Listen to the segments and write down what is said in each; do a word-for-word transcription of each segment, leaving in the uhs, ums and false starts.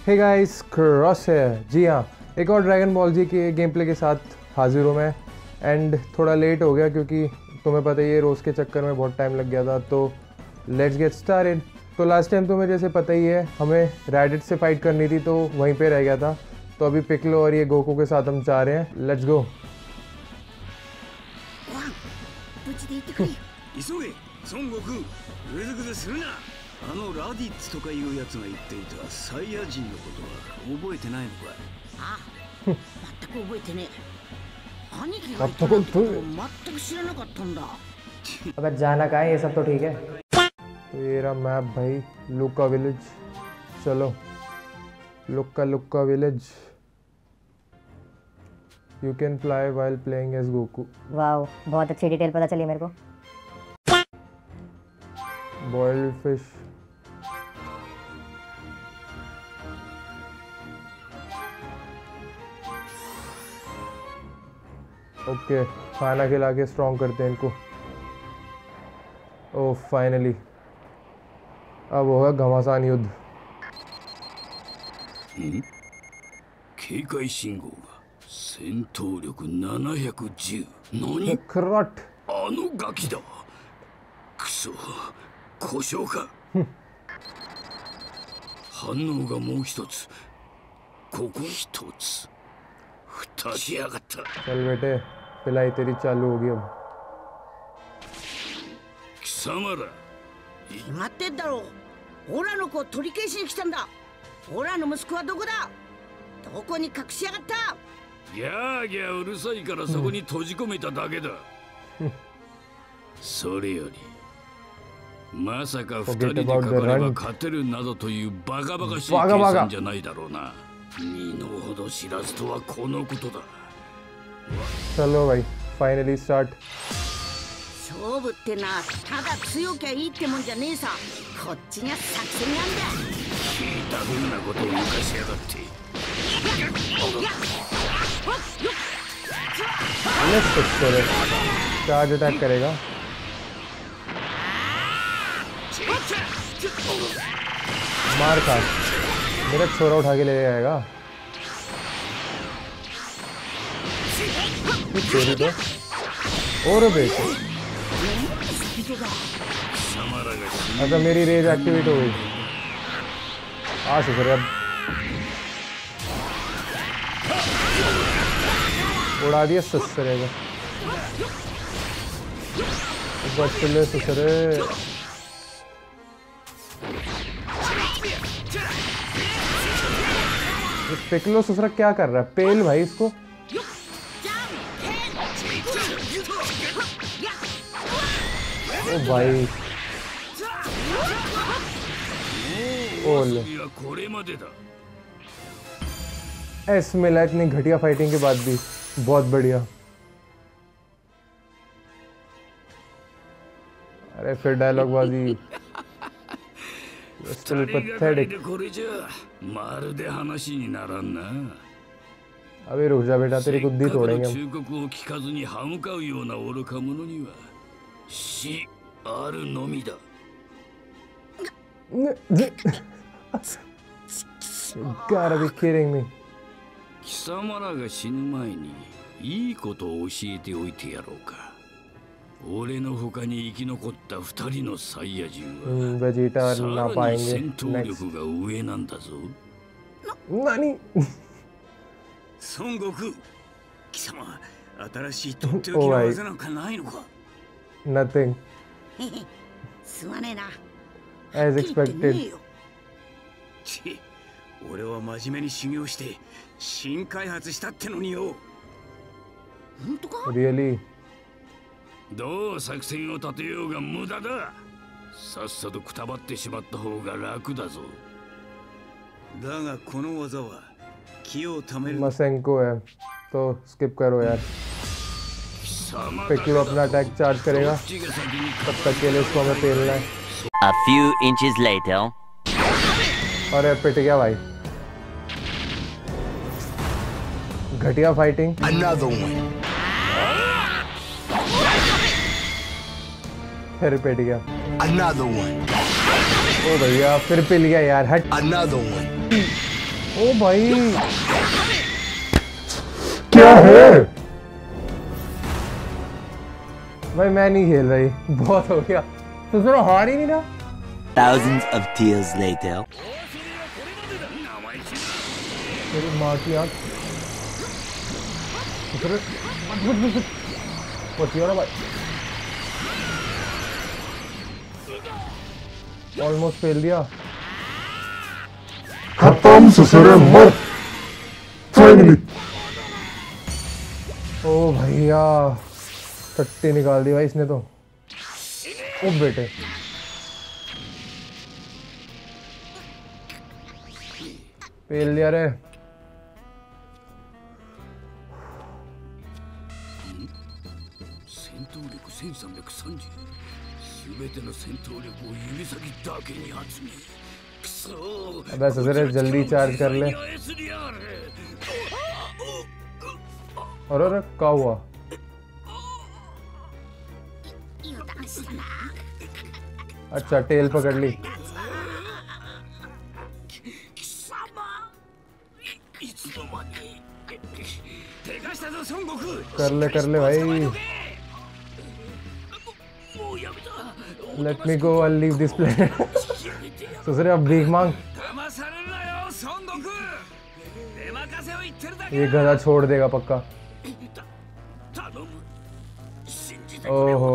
Hey guys, cross है। जी हाँ, एक और ड्रैगन बॉल जी के गेम प्ले के साथ हाजिर हूँ मैं। एंड थोड़ा लेट हो गया क्योंकि तुम्हें पता ही है रोज़ के चक्कर में बहुत टाइम लग गया था। तो लेट्स गेट स्टार्टेड। तो लास्ट टाइम तुम्हें जैसे पता ही है हमें रैडिट से फाइट करनी थी, तो वहीं पे रह गया था। तो अभी पिकलो और ये गोकू के साथ हम जा रहे हैं। Let's go. अगर जाना कहाँ है, ये सब तो ठीक है। तो ये रहा मैप भाई, लुक्का विलेज। चलो लुक्का लुक्का village. You can fly while playing as Goku. Wow, बहुत अच्छी डिटेल पता चली मेरे को। Boiled fish. ओके, खाना खिला के स्ट्रॉन्ग करते हैं इनको। ओह फाइनली, अब होगा घमासान युद्ध। खरट। あのガキだ。クソ、故障か。反応がもう一つ。ここ一つ。二しやがった。 चल बेटे, पिलाई तेरी चालू होगी अब। 貴様ら。 決まってんだろう。オラの子を取り返しに来たんだ。オラの息子はどこだ。どこに隠しやがった。 ギャーギャーうるさいからそこに閉じ込めただけだ。それよりまさか二人でかかれば勝てるなどというバカバカしい計算じゃないだろうな。身の程知らずとはこのことだ。 चलो भाई, फाइनली स्टार्ट। 勝負ってな、ただ強きゃいいってもんじゃねえさ。こっちには作戦があんだ。 聞いたふうなことを抜かしやがって。 चार्ज अटैक करेगा। मार खा, मेरा छोरा उठा के ले जाएगा। तेरी तो और बेटे। अच्छा, मेरी रेज एक्टिवेट हो गई। आ शुक्र, अब उड़ा दिया ससुरे का। बच्चे ससुरे। पिकलो ससुरा क्या कर रहा है? पेल भाई इसको। ओ भाई, ओले एस मिला इतनी घटिया फाइटिंग के बाद भी। बहुत बढ़िया। अरे फिर डायलॉग बाजी। Still pathetic. अबे रुक जा बेटा, तेरी गुद्दी तोड़ेंगे हम। Gotta be kidding me. 貴様らが死ぬ前にいいことを教えておいてやろうか。俺の他に生き残った二人のサイヤ人はさらに戦闘力が上なんだぞ。 何？ 孫悟空、貴様、新しいとっておきの技なんかないのか？ Nothing. すまねえな。 As expected. ち、俺は真面目に修行して新開発したってのによ。 本当か？ Really? どう作戦を立てようが無駄だ。さっさとくたばってしまった方が楽だぞ。だがこの技は気をためる。 मसेंको है, तो स्किप करो यार। पिकलो अपना अटैक चार्ज करेगा, तब तक के लिए इसको हमें पेलना है। A few inches later. अरे पिट गया भाई। घटिया फाइटिंग। Another one. फिर पिट गया। Another one. ओ भैया फिर पिल गया यार, हट। Another one. ओ भाई क्या है भाई, मैं नहीं खेल रही, बहुत हो गया। तो जरा हार ही नहीं रहा। Thousands of tears later. मेरी माँ की आँख ना भाई, ऑलमोस्ट फेल दिया। खत्म ससुरे मर फाइनली। ओ भैया टट्टी निकाल दी भाई इसने तो। ओ बेटे फेल दिया रे। 戦闘力せんさんびゃくさんじゅう、すべての戦闘力を指先だけに集め、くそー अबे ससुरे जल्दी चार्ज कर ले। और अरे क्या हुआ? अच्छा टेल पकड़ ली। कर ले कर ले भाई। Let me go and leave this planet. ससुरे अब भीख मांग। ये गधा छोड़ देगा पक्का। ओहो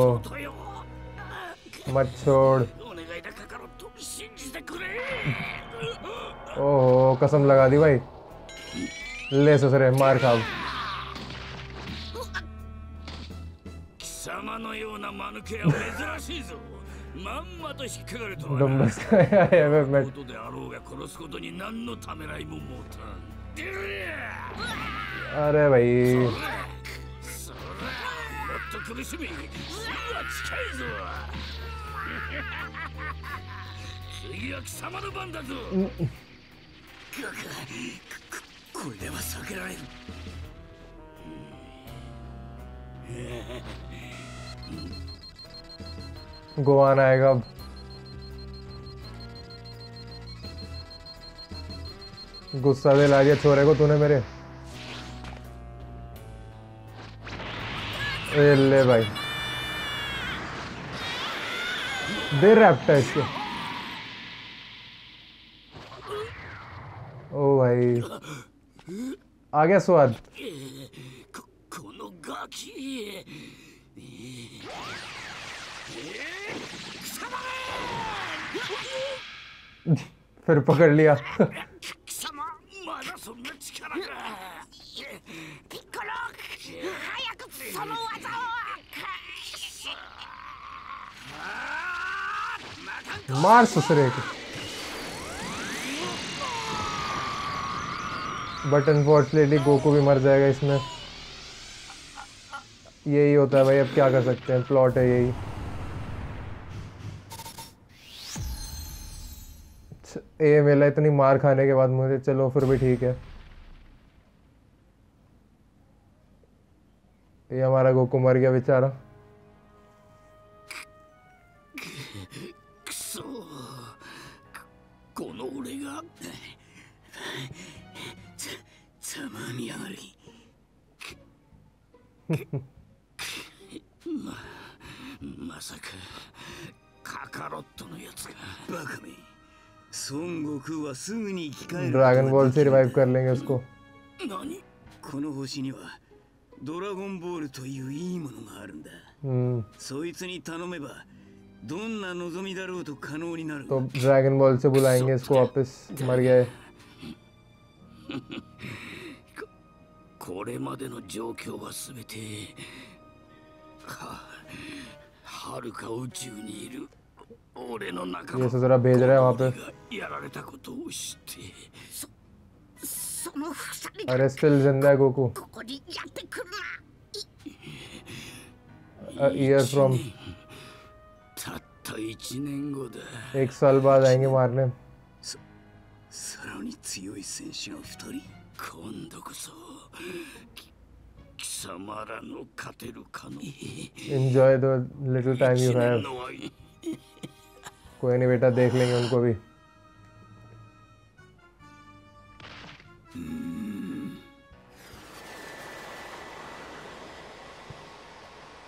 मत छोड़। ओहो कसम लगा दी भाई। ले ससुरे मार खाओ। डम्बस का है मैं अरे भाई गोवान आएगा अब। गुस्सा दिला दिया छोरे को तूने मेरे। ए ले भाई दे रैप्टर इसके। ओ भाई आ गया स्वाद। फिर पकड़ लिया। मार ससुरे को। बट अनफॉर्चुनेटली गोकू भी मर जाएगा इसमें। यही होता है भाई, अब क्या कर सकते हैं, प्लॉट है यही। ये मिला इतनी मार खाने के बाद मुझे, चलो फिर भी ठीक है। ये हमारा गोकू मर गया बेचारा। ड्रैगन बॉल से रिवाइव कर लेंगे उसको। この星にはドラゴンボールといういいものがあるんだ。そいつに頼めばどんな望みだろうと可能になる。 तो ड्रैगन बॉल से बुलाएंगे इसको वापस। मर गए। これまでの状況はすべてはるか宇宙にいる俺の仲間。 ये ससुरा भेज रहा है वहाँ पे। やられたことを知って。 अरे स्टिल जिंदा है गोकू। ईयर फ्रॉम एक साल बाद आएंगे मारने। Enjoy the little time you have। कोई नहीं बेटा, देख लेंगे उनको भी।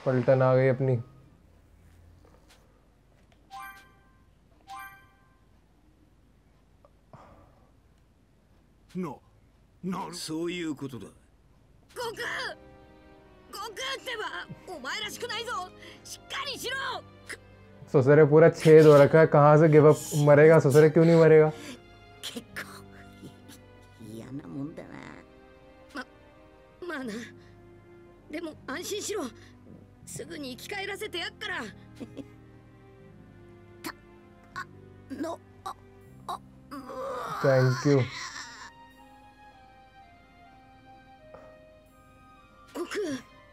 पलटन आ गई अपनी। な、なるそういうことだ。 悟空悟空ってばお前らしくないぞ、しっかりしろ。 ससुरे पूरा छेद हो रखा है, कहाँ से गिव अप मरेगा ससुरे, क्यों नहीं मरेगा? 結構嫌なもんだな。ままあな、でも安心しろ、すぐに生き返らせてやっから。たあのああ Thank you. 悟空、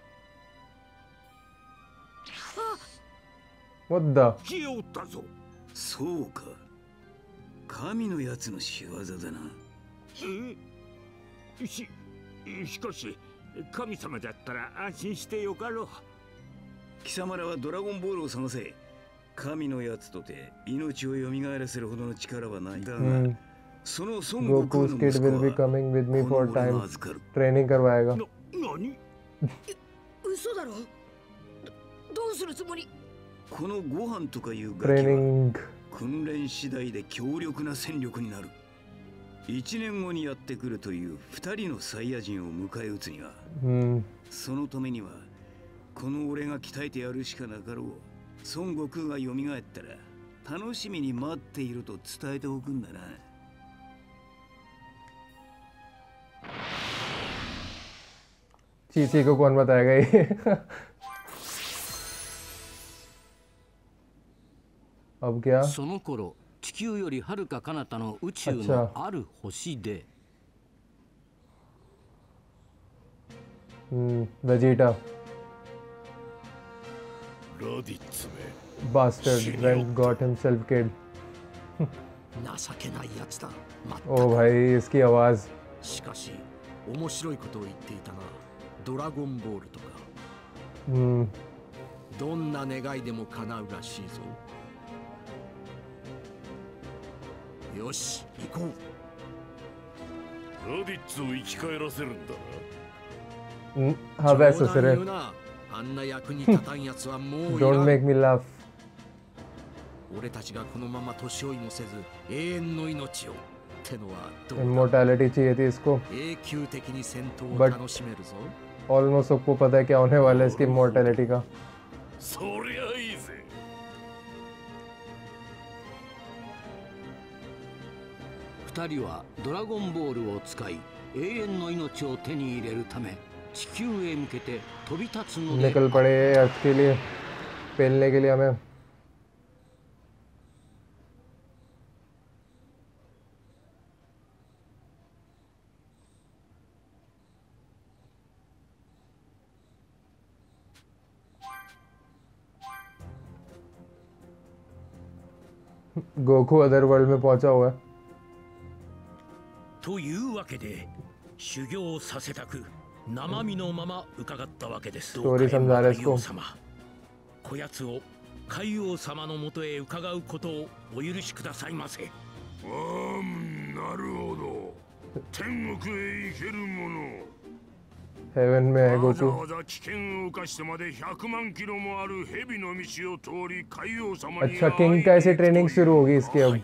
あ What the? 消えおったぞ。そうか。神のやつの仕業だな。え、し、しかし神様だったら安心してよかろう。貴様らはドラゴンボールを探せ。神のやつとて命を蘇らせるほどの力はない。だが、 Hmm. その孫悟空 Goku's の kid 息子 will be は coming with me こ for の俺 time. が預かる。 Training करवाएगा. な、何？ 嘘だろ。どどうするつもり？ このご飯とかいうガキは Training. 訓練次第で強力な戦力になる。一年後にやってくるという二人のサイヤ人を迎え撃つには、 Hmm. そのためにはこの俺が鍛えてやるしかなかろう。孫悟空が蘇ったら楽しみに待っていると伝えておくんだな。 चीची को कौन बताएगा ये? अब क्या? その頃地球よりはるか彼方の宇宙のある星で Hmm. Vegeta. ラディッツめ。 Bastard went got himself killed. 情けないやつだ。 ओ भाई इसकी आवाज. しかし面白いことを言っていたな。ドラゴンボールとか Hmm. どんな願いでも叶うらしいぞ。よし行こう。 ラディッツを生き返らせるんだな。 Hmm. हाँ वैसे 冗談 सर. 言うな。あんな役に立たんやつはもういら Don't ん。 make me laugh. 俺たちがこのまま年老いもせず永遠の命をってのはどうだ。 Immortality चाहिए थी इसको. 永久的に戦闘を But- 楽しめるぞ。 Almost सबको पता है क्या होने वाला है इसकी immortality का. そりゃいいぜ。 二人はドラゴンボールを使い永遠の命を手に入れるため地球へ向けて飛び立つので निकल पड़े अर्थ के लिए, पेलने के लिए हमें. गोकू अदर वर्ल्ड में पहुंचा हुआ है. というわけで修行させたく生身のまま伺ったわけです。 ストーリーさんざれすこ海王様、こやつを海王様のもとへ伺うことをお許しくださいませ。 ああ、なるほど。天国へ行けるもの。 हेवन में है わざ गोकू. わざ危険を冒してまでひゃくまんキロもある蛇の道を通り海王様に अच्छा किंग का ऐसे ट्रेनिंग शुरू होगी इसकी अब.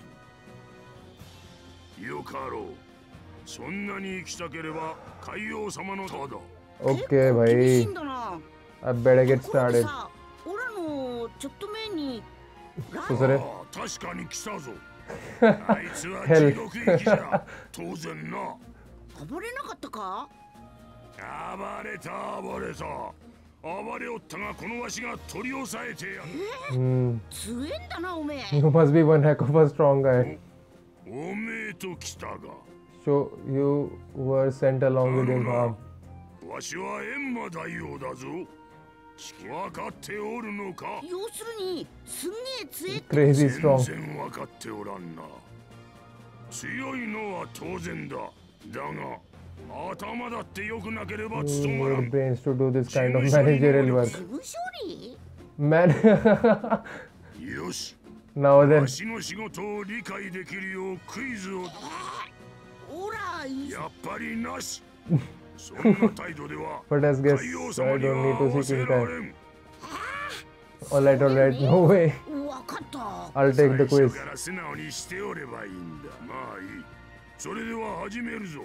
よかろう。そんなに行きたければ海王様のただ。 ओके 厳しい भाई. んだな。 अब better get ところで started. さ、オラのちょっと前にラそれああ、確かに来たぞ。あいつは地獄行きじゃ。当然な。 暴れなかったか？ 暴れた暴れた。暴れおったがこのわしが取り押さえてやる。 Hmm. 強えんだなおめえ。 You must be one heck of a strong guy. おめえと来たが。 So you were sent along with him. हाँ. わしは閻魔大王だぞ。分かっておるのか。 要するにすんげえ強えって。 Crazy 全 strong. 然分かっておらんな。強いのは当然だ。だが頭だって良くなければ You 務まら need ん。 brains to do this kind of managerial work. 事務処理？ Man. よし。 Now then. わしの仕事を理解できるようクイズを。 オラいいぞ。 やっぱりなし。そんな態度では But as 海 guess 王 I 様に don't は need 合 to わ seek せ in ら time. れん。 Alright, alright, no way. わかった。 I'll take the 最 quiz. 初から素直にしておればいいんだ。まあいい。それでは始めるぞ。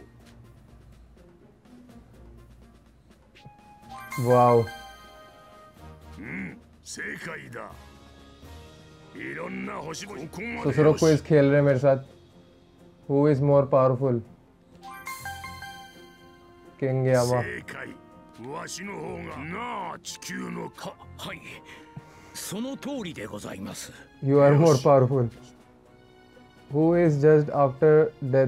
Wow. うん正解だ。いろんな星々ここま तो で सरो よし क्विज खेल रहे हैं मेरे साथ. Who is more powerful? King Yama. 正解。わしの方がなあ地球のか。 はいその通りでございます You are more powerful. Who is judged after death?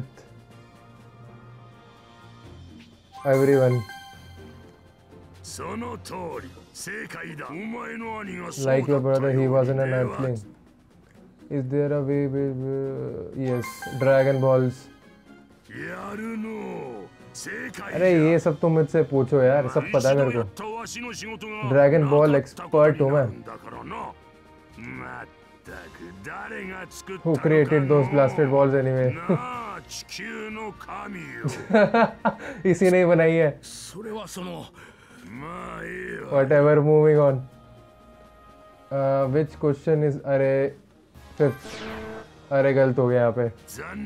Everyone. その通り正解だ。お前の兄がそう Like your だった brother, he よう wasn't に an では earthling. Is there a way? Yes. Dragon Balls. やるの正解 अरे ये सब तुम मुझसे पूछो यार, सब पता है मेरे को. Dragon Ball expert हूँ मैं. Who created those blasted balls anyway? इसी ने ही बनाई है. Whatever, moving on. Uh, which question is अरे fifth. अरे गलत हो गया यहाँ पे.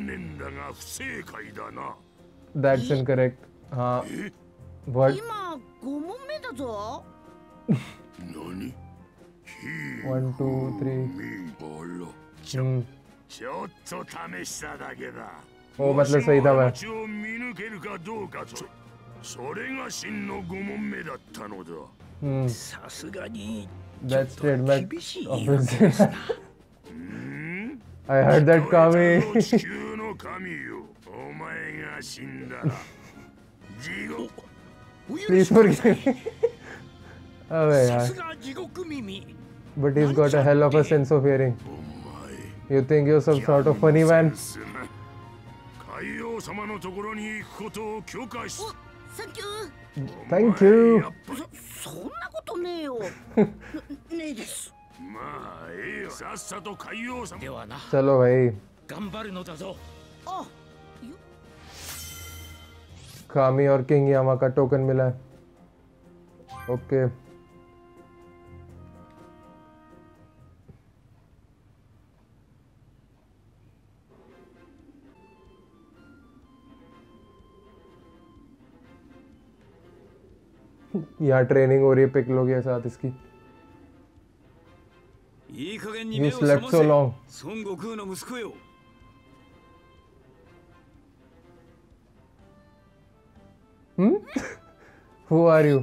That's incorrect. हाँ. What? 今ご問目だぞ。 One, two, three. Hmm. ちょっと試しただけだ。 ओ मतलब सही था मैं. 道を見抜けるかどうかと。それが真のご問目だったのだ。 Hmm. さすがに That's trademark 厳しい of よう his. ですな I heard that トヨタ coming. の地球の神よ。お前が死んだら地獄。 Please forgive me. अबे さ यार. すが地獄耳 But he's got a hell of a sense of hearing. You think you're some sort of funny man? 海王様のところに行くことを許可し。 サンキュー。 Thank you. そそんなことねえよ。ねえです。 まあいいよ。さっさと海王様。 ではな चलो भाई. 頑張るのだぞあ、 कामी और किंग यामा का टोकन मिला है. ओके. यहाँ ट्रेनिंग हो रही है पिकलो के साथ इसकी. いい加減に You 目を覚 slept ま so せ long. 孫悟空の息子よ Hmm? Who are you?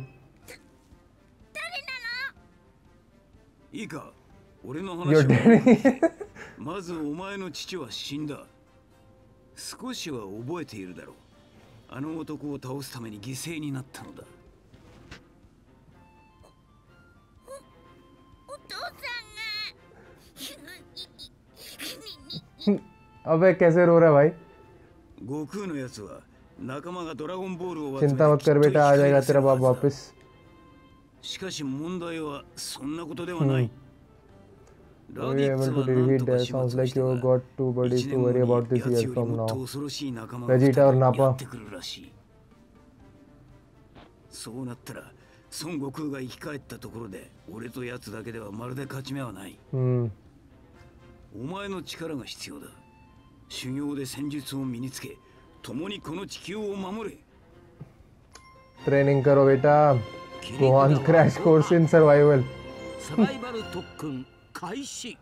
いいか俺の Your 話は daddy. まずお前の父は死んだ少しは覚えているだろうあの男を倒すために犠牲になったのだお父さんが。 अबे कैसे रो रहा है भाई? 悟空のやつは仲間がドラゴンボールを चिंता मत कर बेटा, आ जाएगा तेरा बाप वापस. しかし問題はそんなことではない、 Are you able to defeat that? Sounds like you got two buddies to worry about this year from now. Vegeta और Nappa. そうなったら孫悟空が生き返ったところで俺と奴だけではまるで勝ち目はない、 Hmm. お前の力が必要だ修行で戦術を身につけ共にこの地球を守れ Training करो बेटा. Go on crash course in survival. サバイバル特訓開始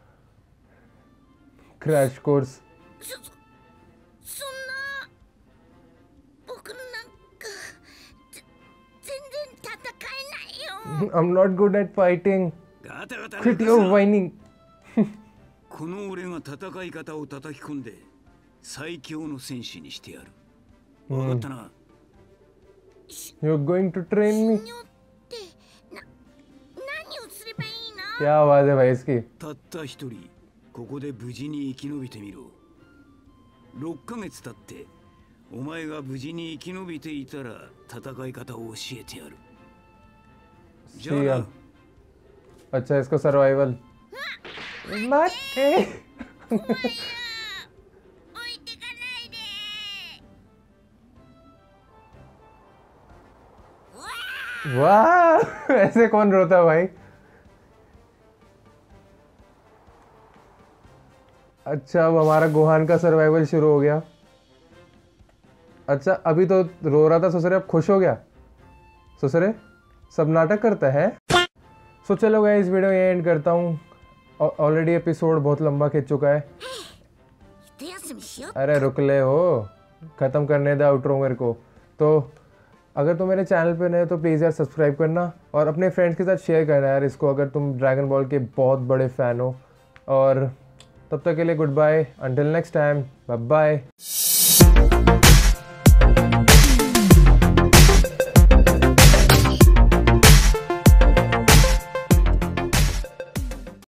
Crash course. そそんな。僕なんかぜ全然戦えないよ。 I'm not good at fighting. ガタガタ Quit your whining. この俺が戦い方を叩き込んで最強の戦士にしてやる分かったな You're going to train me. 修行ってな何をすればいいの？ क्या आवाज है भाई इसकी? たった一人ここで無事に生き延びてみろろっかげつ経ってお前が無事に生き延びていたら戦い方を教えてやるじゃあ See な ya. अच्छा इसको सर्वाइवल. मत. 置いてかないで。 वाह. ऐसे कौन रोता है भाई? अच्छा, अब हमारा गोहान का सर्वाइवल शुरू हो गया। अच्छा, अभी तो रो रहा था ससुरे, अब खुश हो गया ससुरे, सब नाटक करता है। सो चलो गाइस, इस वीडियो ये एंड करता हूँ। ऑलरेडी एपिसोड बहुत लंबा खिंच चुका है। अरे रुक ले हो, ख़त्म करने दे आउटरो मेरे को। तो अगर तुम मेरे चैनल पे नए हो तो प्लीज़ यार सब्सक्राइब करना और अपने फ्रेंड्स के साथ शेयर करना यार इसको, अगर तुम ड्रैगन बॉल के बहुत बड़े फ़ैन हो। और तब तक के लिए goodbye, until next time, bye bye.